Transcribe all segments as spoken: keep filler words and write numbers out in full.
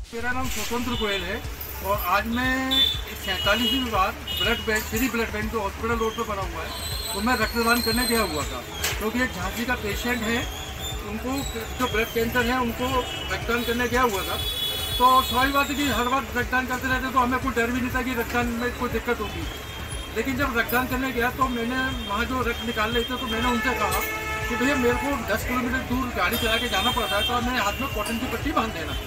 मेरा नाम स्वतंत्र गोयल है और आज मैं सैंतालीसवीं बार blood bank free blood bank जो हॉस्पिटल रोड पर बना हुआ है तो मैं रक्तदान करने गया हुआ था क्योंकि एक झांसी का पेशेंट है, उनको जो ब्लड कैंसर है उनको रक्तदान करने गया हुआ था। तो सवाल बात है कि हर बार रक्तदान करते रहते तो हमें कोई डर भी नहीं था कि रक्तदान में कोई दिक्कत होगी। लेकिन जब रक्तदान करने गया तो मैंने वहाँ जो रक्त निकाल रहे थे तो मैंने उनसे कहा कि भैया मेरे को दस किलोमीटर दूर गाड़ी चला के जाना पड़ता है तो मेरे हाथ में कॉटन की पट्टी बांध देना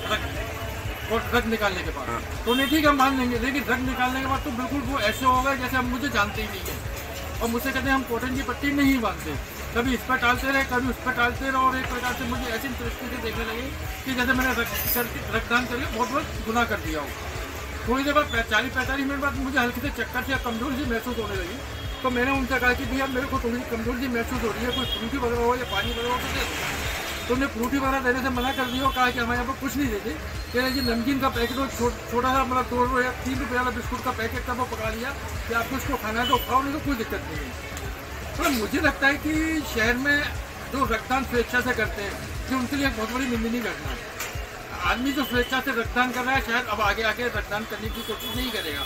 रक्त और रक्त निकालने के बाद। तो नहीं ठीक है हम बांध लेंगे, लेकिन रक्त निकालने के बाद तो बिल्कुल वो ऐसे होगा जैसे हम मुझे जानते ही नहीं है और मुझसे कहते हैं हम कॉटन की पट्टी नहीं बांधते। कभी इस पर टालते रहे कभी उस पर टालते रहे और एक प्रकार से मुझे ऐसी दृष्टि से देखने लगे कि जैसे मैंने रक्तदान करके बहुत बहुत गुनाह कर दिया हो। थोड़ी देर बाद चालीस पैंतालीस मिनट बाद मुझे हल्के से चक्कर से कमजोरी सी महसूस होने लगी। तो मैंने उनसे कहा कि भैया मेरे को थोड़ी कमजोरी सी महसूस हो रही है, कोई फ्रूटी वगैरह हो या पानी वगैरह हो तो दे दो। तो उन्हें फ्रूटी वगैरह देने से मना कर दिया और कहा कि हमारे यहाँ पर कुछ नहीं देते। कह रहे जी नमकीन का पैकेट हो छोटा सा मतलब दो रुपये या तीन रुपये वाला बिस्कुट का पैकेट था वो पकड़ा लिया कि आपको इसको खाना है तो खाओ, नहीं तो कोई दिक्कत नहीं है। तो मुझे लगता है कि शहर में जो रक्तदान स्वेच्छा से करते हैं कि उनके लिए एक बहुत बड़ी निंदनीय घटना है। आदमी जो स्वेच्छा से रक्तदान कर रहा है शायद अब आगे आके रक्तदान करने की कोशिश नहीं करेगा।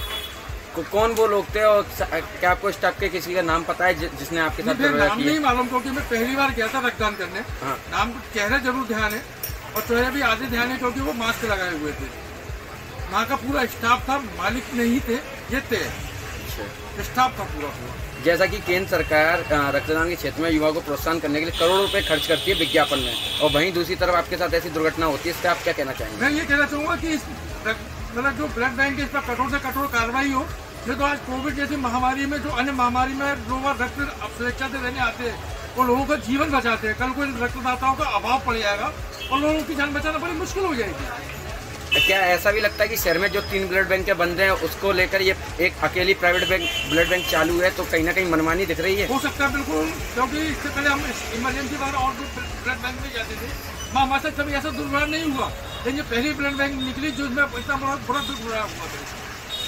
कौन वो लोग थे और क्या आपको स्टाफ के किसी का नाम पता है जिसने आपके साथ नाम नहीं मालूम क्योंकि मैं पहली बार गया था रक्तदान करने। हाँ। नाम चेहरे जरूर ध्यान है और चेहरे भी आधे ध्यान है क्योंकि वो मास्क लगाए हुए थे। वहाँ का पूरा स्टाफ था, मालिक नहीं थे, ये थे स्टाफ था पूरा पूरा। जैसा कि केंद्र सरकार रक्तदान के क्षेत्र में युवाओं को प्रोत्साहन करने के लिए करोड़ों रुपए खर्च करती है विज्ञापन में और वहीं दूसरी तरफ आपके साथ ऐसी दुर्घटना होती है, इस पर आप क्या कहना चाहेंगे? मैं ये कहना चाहूँगा कि मतलब जो ब्लड बैंक है इस पर कठोर से कठोर कार्रवाई हो। ये तो आज कोविड जैसी महामारी में जो अन्य महामारी में लोग रक्त स्वेच्छा से रहने आते हैं वो लोगों का जीवन बचाते हैं। कल कोई रक्तदाताओं का अभाव पड़ जाएगा और लोगों की जान बचाना बड़ी मुश्किल हो जाएगी। क्या ऐसा भी लगता है कि शहर में जो तीन ब्लड बैंक के बंद हैं उसको लेकर ये एक अकेली प्राइवेट बैंक ब्लड बैंक चालू है तो कहीं ना कहीं मनमानी दिख रही है? हो सकता है बिल्कुल, क्योंकि इससे पहले हम इमरजेंसी वाला और ब्लड बैंक में जाते थे वहाँ हमारे साथ कभी ऐसा दुर्घटना नहीं हुआ। लेकिन पहली ब्लड बैंक निकली जो इसमें इतना बड़ा बड़ा दुर्घटना हुआ था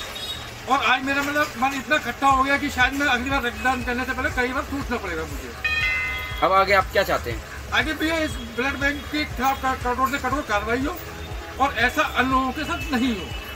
और आज मेरा मतलब मन इतना इकट्ठा हो गया कि शायद मैं अगली बार रक्तदान करने से पहले कई बार सोचना पड़ेगा मुझे। अब आगे आप क्या चाहते हैं? आगे भी इस ब्लड बैंक के खिलाफ कठोर से कठोर कार्रवाई हो और ऐसा अन्य लोगों के साथ नहीं हो।